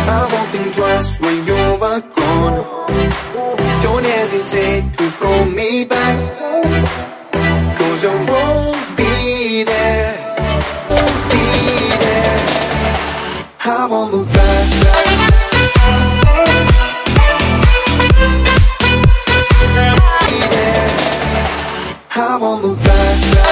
I won't think twice when you're gone. Don't hesitate to call me back, 'cause I won't be there, won't be there. I won't look back. I won't look back.